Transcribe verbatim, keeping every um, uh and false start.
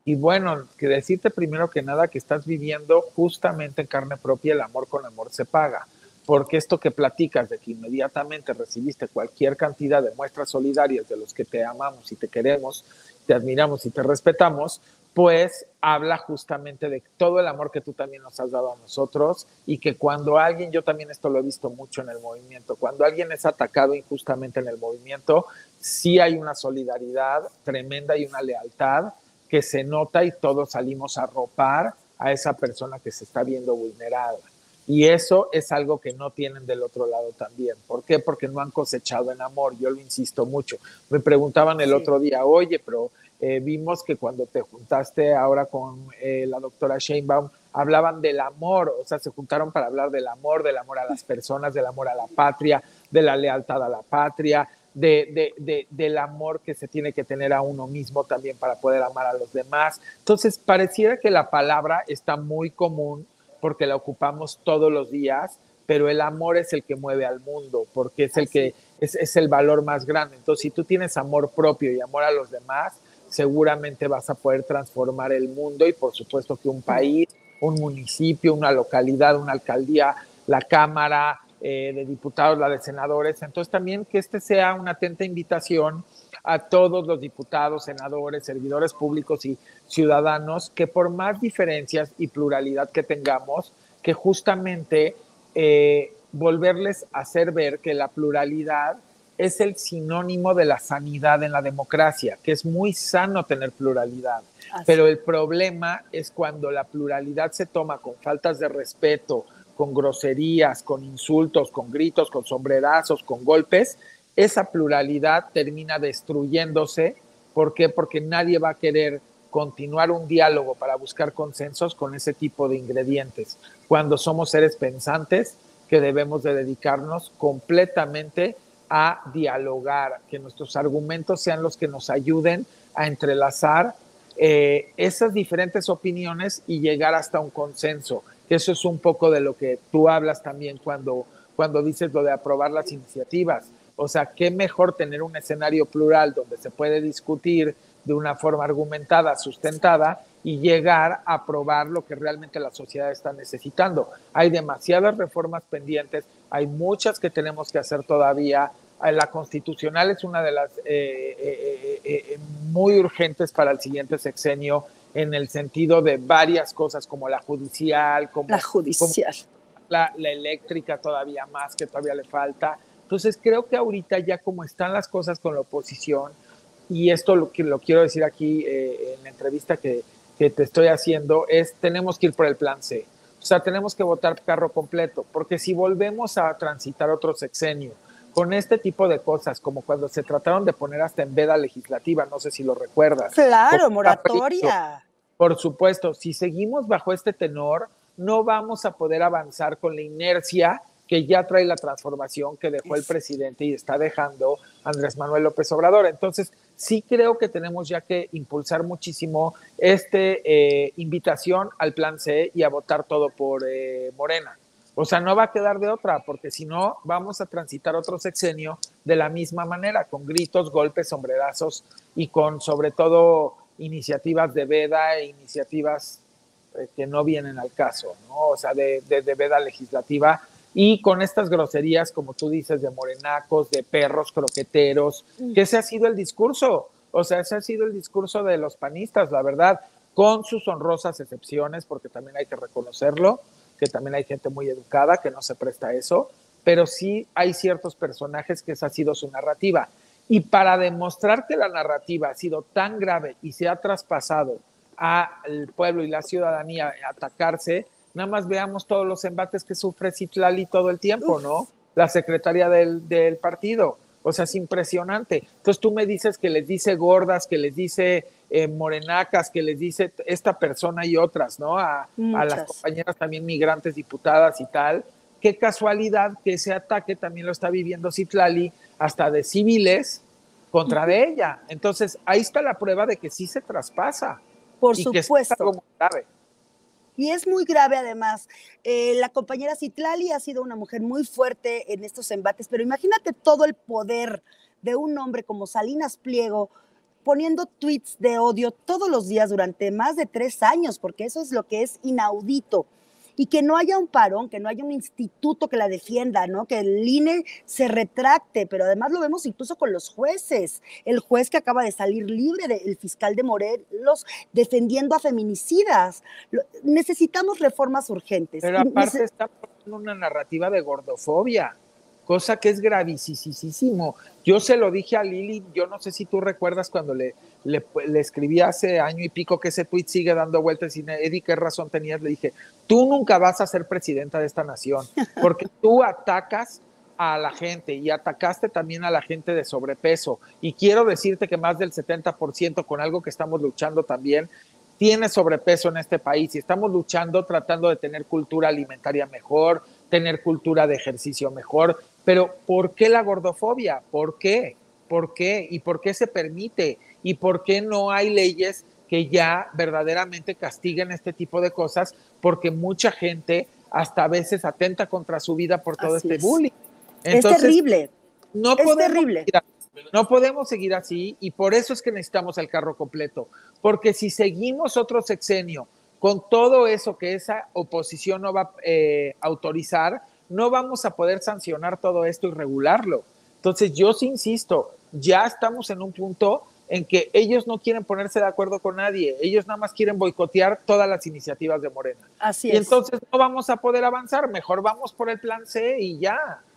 Y bueno, que decirte primero que nada que estás viviendo justamente en carne propia el amor con amor se paga. Porque esto que platicas de que inmediatamente recibiste cualquier cantidad de muestras solidarias de los que te amamos y te queremos, te admiramos y te respetamos, pues habla justamente de todo el amor que tú también nos has dado a nosotros y que cuando alguien, yo también esto lo he visto mucho en el movimiento, cuando alguien es atacado injustamente en el movimiento, sí hay una solidaridad tremenda y una lealtad que se nota y todos salimos a arropar a esa persona que se está viendo vulnerada. Y eso es algo que no tienen del otro lado también. ¿Por qué? Porque no han cosechado en amor. Yo lo insisto mucho. Me preguntaban el sí. otro día, oye, pero eh, vimos que cuando te juntaste ahora con eh, la doctora Sheinbaum, hablaban del amor, o sea, se juntaron para hablar del amor, del amor a las personas, del amor a la patria, de la lealtad a la patria, de, de, de, del amor que se tiene que tener a uno mismo también para poder amar a los demás. Entonces, pareciera que la palabra está muy común, porque la ocupamos todos los días, pero el amor es el que mueve al mundo, porque es el que es, es el valor más grande. Entonces, si tú tienes amor propio y amor a los demás, seguramente vas a poder transformar el mundo y por supuesto que un país, un municipio, una localidad, una alcaldía, la Cámara eh, de Diputados, la de Senadores. Entonces, también que este sea una atenta invitación a todos los diputados, senadores, servidores públicos y ciudadanos, que por más diferencias y pluralidad que tengamos, que justamente eh, volverles a hacer ver que la pluralidad es el sinónimo de la sanidad en la democracia, que es muy sano tener pluralidad. Así. Pero el problema es cuando la pluralidad se toma con faltas de respeto, con groserías, con insultos, con gritos, con sombrerazos, con golpes. Esa pluralidad termina destruyéndose. ¿Por qué? Porque nadie va a querer continuar un diálogo para buscar consensos con ese tipo de ingredientes, cuando somos seres pensantes que debemos de dedicarnos completamente a dialogar, que nuestros argumentos sean los que nos ayuden a entrelazar eh, esas diferentes opiniones y llegar hasta un consenso. Eso es un poco de lo que tú hablas también cuando, cuando dices lo de aprobar las iniciativas. O sea, qué mejor tener un escenario plural donde se puede discutir de una forma argumentada, sustentada, y llegar a aprobar lo que realmente la sociedad está necesitando. Hay demasiadas reformas pendientes, hay muchas que tenemos que hacer todavía. La constitucional es una de las eh, eh, eh, muy urgentes para el siguiente sexenio, en el sentido de varias cosas, como la judicial, como la, judicial. Como la, la eléctrica todavía más, que todavía le falta. Entonces creo que ahorita ya como están las cosas con la oposición, y esto lo, lo quiero decir aquí eh, en la entrevista que, que te estoy haciendo, es tenemos que ir por el plan C. O sea, tenemos que votar carro completo, porque si volvemos a transitar otro sexenio con este tipo de cosas, como cuando se trataron de poner hasta en veda legislativa, no sé si lo recuerdas. Claro, moratoria. Por supuesto, si seguimos bajo este tenor, no vamos a poder avanzar con la inercia que ya trae la transformación que dejó el presidente y está dejando Andrés Manuel López Obrador. Entonces, sí creo que tenemos ya que impulsar muchísimo esta eh, invitación al plan C y a votar todo por eh, Morena. O sea, no va a quedar de otra, porque si no, vamos a transitar otro sexenio de la misma manera, con gritos, golpes, sombrerazos y con, sobre todo, iniciativas de veda e iniciativas eh, que no vienen al caso, ¿no? O sea, de, de, de veda legislativa, y con estas groserías, como tú dices, de morenacos, de perros croqueteros, que ese ha sido el discurso, o sea, ese ha sido el discurso de los panistas, la verdad, con sus honrosas excepciones, porque también hay que reconocerlo, que también hay gente muy educada que no se presta a eso, pero sí hay ciertos personajes que esa ha sido su narrativa. Y para demostrar que la narrativa ha sido tan grave y se ha traspasado al pueblo y la ciudadanía a atacarse, nada más veamos todos los embates que sufre Citlali todo el tiempo, ¿no? La secretaria del, del partido. O sea, es impresionante. Entonces tú me dices que les dice gordas, que les dice eh, morenacas, que les dice esta persona y otras, ¿no? A, a las compañeras también migrantes, diputadas y tal. Qué casualidad que ese ataque también lo está viviendo Citlali, hasta de civiles contra de ella. Entonces, ahí está la prueba de que sí se traspasa. Por y supuesto. Que es algo muy grave. Y es muy grave además. Eh, la compañera Citlali ha sido una mujer muy fuerte en estos embates, pero imagínate todo el poder de un hombre como Salinas Pliego, poniendo tweets de odio todos los días durante más de tres años, porque eso es lo que es inaudito. Y que no haya un parón, que no haya un instituto que la defienda, ¿no? Que el I N E se retracte, pero además lo vemos incluso con los jueces. El juez que acaba de salir libre, de, el fiscal de Morelos, defendiendo a feminicidas. Lo, necesitamos reformas urgentes. Pero aparte está poniendo una narrativa de gordofobia, cosa que es gravísimo. Yo se lo dije a Lili, yo no sé si tú recuerdas cuando le, le, le escribí hace año y pico que ese tweet sigue dando vueltas y Eddie, ¿qué razón tenías? Le dije, tú nunca vas a ser presidenta de esta nación, porque tú atacas a la gente y atacaste también a la gente de sobrepeso. Y quiero decirte que más del setenta por ciento, con algo que estamos luchando también, tiene sobrepeso en este país y estamos luchando tratando de tener cultura alimentaria mejor, tener cultura de ejercicio mejor, pero ¿por qué la gordofobia? ¿Por qué? ¿Por qué? ¿Y por qué se permite? ¿Y por qué no hay leyes que ya verdaderamente castiguen este tipo de cosas? Porque mucha gente hasta a veces atenta contra su vida por todo Así este es. bullying. Entonces, es terrible. No es podemos terrible. seguir así, no podemos seguir así y por eso es que necesitamos el carro completo. Porque si seguimos otro sexenio con todo eso que esa oposición no va a eh, autorizar, no vamos a poder sancionar todo esto y regularlo. Entonces yo sí insisto, ya estamos en un punto en que ellos no quieren ponerse de acuerdo con nadie, ellos nada más quieren boicotear todas las iniciativas de Morena. Así y es. entonces no vamos a poder avanzar, mejor vamos por el plan C y ya.